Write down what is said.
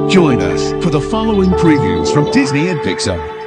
Join us for the following previews from Disney and Pixar.